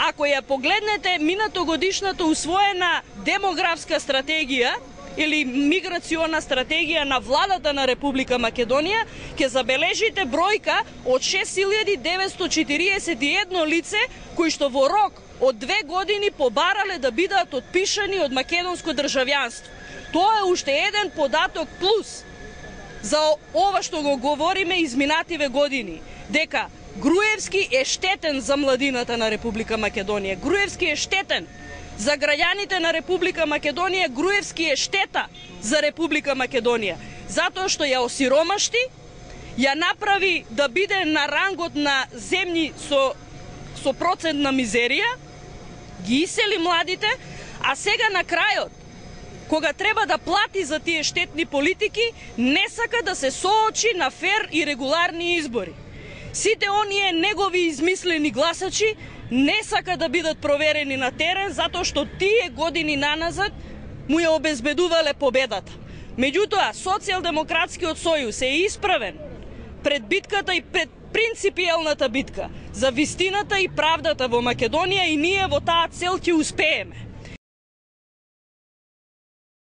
Ако ја погледнете минатогодишната усвоена демографска стратегија или миграциона стратегија на владата на Република Македонија, ќе забележите бројка од 6941 лице кои што во рок од 2 години побарале да бидат отпишани од македонско државјанство. Тоа е уште еден податок плюс за ова што го говориме изминативе години, дека Груевски е штетен за младината на Република Македонија. Груевски е штетен за граѓаните на Република Македонија. Груевски е штета за Република Македонија, затоа што ја осиромашти, ја направи да биде на рангот на земји со процент на мизерија, ги исели младите, а сега на крајот, кога треба да плати за тие штетни политики, не сака да се соочи на фер и регуларни избори. Сите оние негови измислени гласачи не сака да бидат проверени на терен, затоа што тие години наназад му ја обезбедувале победата. Меѓутоа, Социјалдемократскиот сојуз е исправен пред битката и пред принципијалната битка за вистината и правдата во Македонија и ние во таа цел ќе успееме.